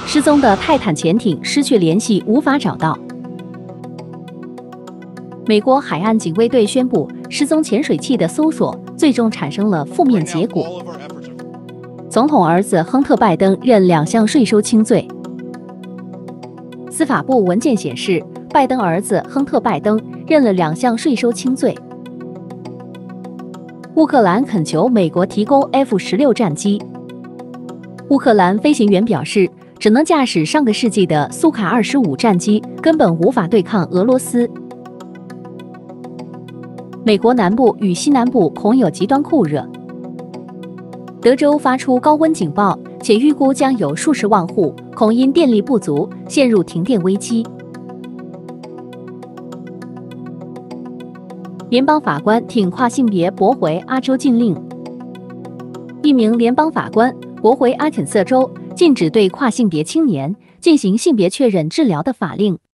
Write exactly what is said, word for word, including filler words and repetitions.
失踪的泰坦潜艇失去联系，无法找到。美国海岸警卫队宣布，失踪潜水器的搜索最终产生了负面结果。总统儿子亨特·拜登认两项税收轻罪。司法部文件显示，拜登儿子亨特·拜登认了两项税收轻罪。乌克兰恳求美国提供 F 十六 战机。乌克兰飞行员表示，只能驾驶上个世纪的苏卡二十五战机，根本无法对抗俄罗斯。美国南部与西南部恐有极端酷热。德州发出高温警报，且预估将有数十万户恐因电力不足陷入停电危机。联邦法官挺跨性别驳回阿州禁令。一名联邦法官驳回阿肯色州禁止对跨性别青年进行性别确认治疗的法令。